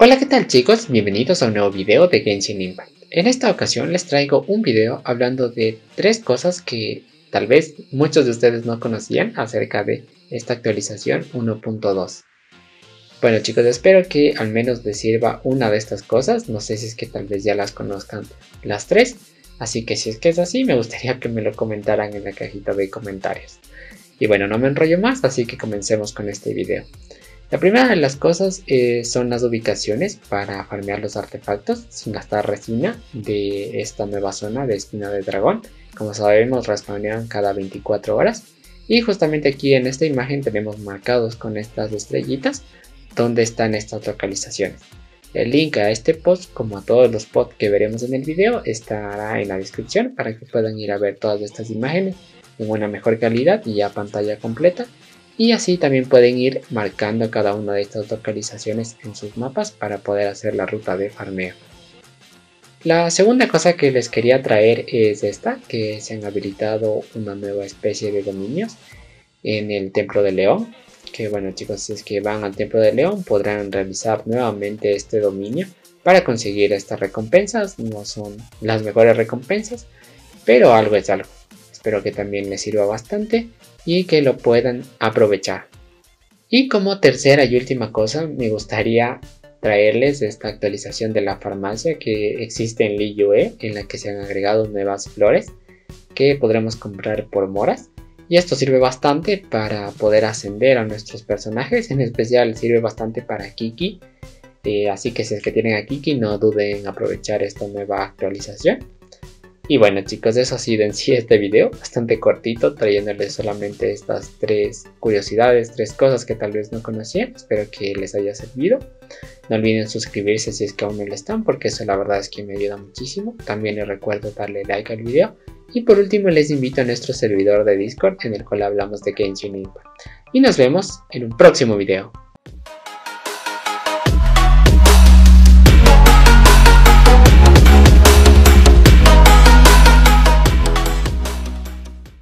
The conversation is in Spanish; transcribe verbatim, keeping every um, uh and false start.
Hola, ¿qué tal chicos? Bienvenidos a un nuevo video de Genshin Impact. En esta ocasión les traigo un video hablando de tres cosas que tal vez muchos de ustedes no conocían acerca de esta actualización uno punto dos. Bueno chicos, espero que al menos les sirva una de estas cosas. No sé si es que tal vez ya las conozcan las tres. Así que si es que es así, me gustaría que me lo comentaran en la cajita de comentarios. Y bueno, no me enrollo más, así que comencemos con este video. La primera de las cosas eh, son las ubicaciones para farmear los artefactos sin gastar resina de esta nueva zona de espina de dragón. Como sabemos, respawnean cada veinticuatro horas. Y justamente aquí en esta imagen tenemos marcados con estas estrellitas donde están estas localizaciones. El link a este post, como a todos los posts que veremos en el video, estará en la descripción para que puedan ir a ver todas estas imágenes en una mejor calidad y a pantalla completa. Y así también pueden ir marcando cada una de estas localizaciones en sus mapas para poder hacer la ruta de farmeo. La segunda cosa que les quería traer es esta, que se han habilitado una nueva especie de dominios en el Templo de León. Que bueno chicos, si es que van al Templo de León podrán realizar nuevamente este dominio para conseguir estas recompensas. No son las mejores recompensas, pero algo es algo. Espero que también les sirva bastante y que lo puedan aprovechar. Y como tercera y última cosa, me gustaría traerles esta actualización de la farmacia que existe en Liyue, en la que se han agregado nuevas flores que podremos comprar por moras. Y esto sirve bastante para poder ascender a nuestros personajes, en especial sirve bastante para Kiki. Eh, así que si es que tienen a Kiki, no duden en aprovechar esta nueva actualización. Y bueno chicos, eso ha sido en sí este video, bastante cortito, trayéndoles solamente estas tres curiosidades, tres cosas que tal vez no conocían. Espero que les haya servido. No olviden suscribirse si es que aún no lo están, porque eso la verdad es que me ayuda muchísimo. También les recuerdo darle like al video. Y por último les invito a nuestro servidor de Discord en el cual hablamos de Genshin Impact. Y nos vemos en un próximo video.